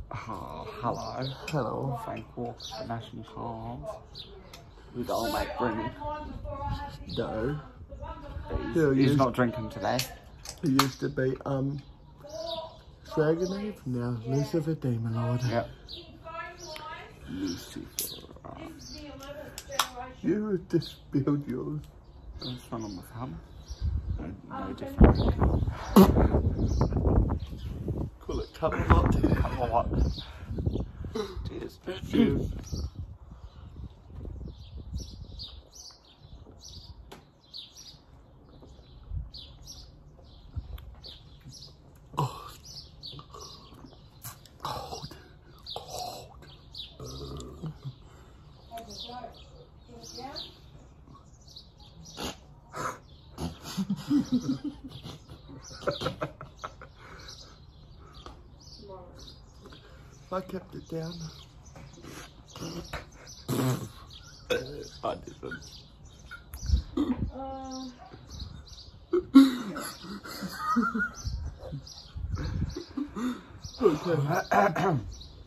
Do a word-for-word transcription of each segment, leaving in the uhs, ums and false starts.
Oh, hello. Hello. Frank walks the national parks with old mate Bruni. No. He's, Yeah, he's yes. not drinking today. He used to be, um, Dragon Eve, now Lucifer Demon Lord. Yep. Lucifer. You would dispute yours. What's wrong with him? No, no different. Call it Camelot. Camelot. Cheers. Cheers. Oh. Cold. Cold. Burn. I kept it down. I didn't. Uh. Okay.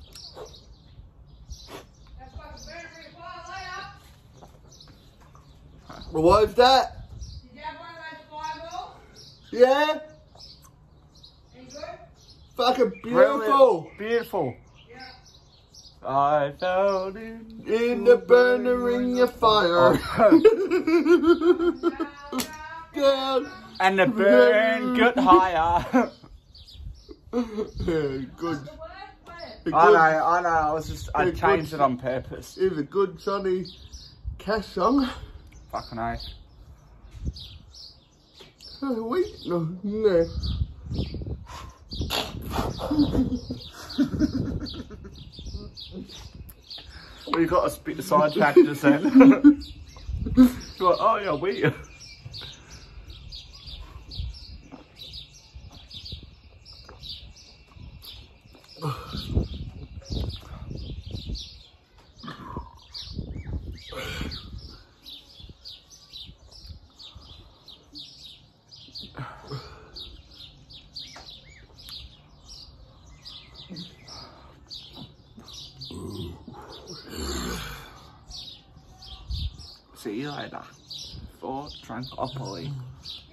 What is that? Did you have one of those fireballs? Yeah? Any good? Fucking beautiful. Brilliant. Beautiful. Yeah. I felt it In the burning ring of fire. Down. And the burn got higher. Yeah, good. A I good- know, I know. I was just, I Yeah, changed good. it on purpose. It's a good Johnny Cash song. Fucking nice. Oh, wait, no, no. We got to spit the side factors then. You're like, oh yeah, we. See you later. For Tranquility.